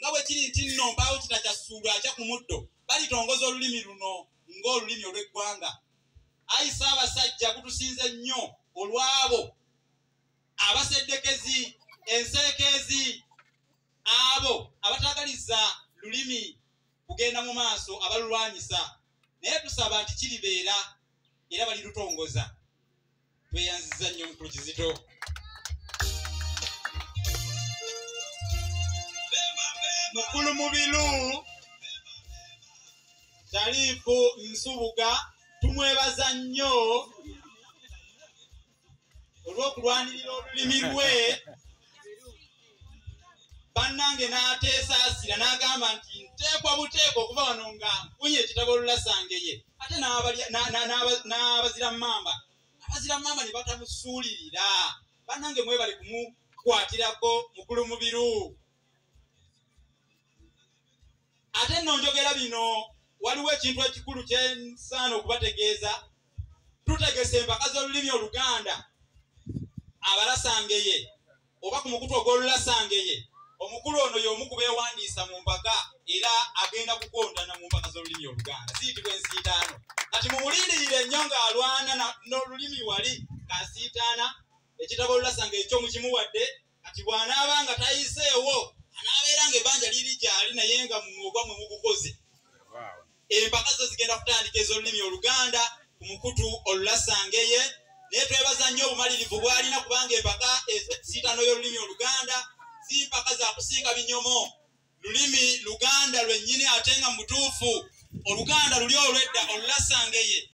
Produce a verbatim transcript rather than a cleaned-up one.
nga bwe kiri nti nno mpaawo kitakyassuulwa akya ku muddo balitongoza olulimi luno ng'olulimi olw'eggwanga. Ayi Ssaabasajja kutusinze nnyo olwabo abaseddekezi enseekeezi abo abataagaliza lulimi kugenda mu maaso abalulwanyisa, naye tusaba nti kiribeera era balirutongoza. Tweyanziza nnyo Mukulu Kizito. Mukulu Mubiru Sharifu Nsubuga tumwebaza nnyo olw'okulwanirira olulimi lwe. Bannange n'ateesaasira n'agamba nti nteekwa buteekwa okuva wano nga nfunye ekitabo Olulasangeye. Ate n'abazira mmamba abazira mmamba ne batamusuulirira. Bannange mwebale kumukwatirako Mukulu Mubiru. Ate nno njogera bino waliwo ekintu ekikulu kye nsaana okubategeeza. Tutegese empaka z'olulimi Oluganda Abalasangeye oba ku mukutu ogw'Olulasangeye. Omukulu ono y'omu ku beewandiisa mu mpaka era agenda kukontana mu mpaka z'olulimi Oluganda. Siyitibwa ensiitaano. Kati mumulindirire nnyo ng'alwana n'olulimi wali kasiitaana ekitabo Olulasangeye kyo mukimuwadde. Kati bw'anaaba nga tayiseewo anaabeera ng'ebbanja liri gy'ali naye nga mumwogwa mwe mugukoze. Empaka zo zigenda kutandika ez'olulimi Oluganda ku mukutu Olulasangeye. Naye twebaza nnyo obumalirivu bw'alina kubanga empaka ensiitaano y'olulimi Oluganda si mpaka za kusinga binyomo. Lulimi Luganda lwennyini ate nga mutuufu Oluganda luli olw'edda Olulasangeye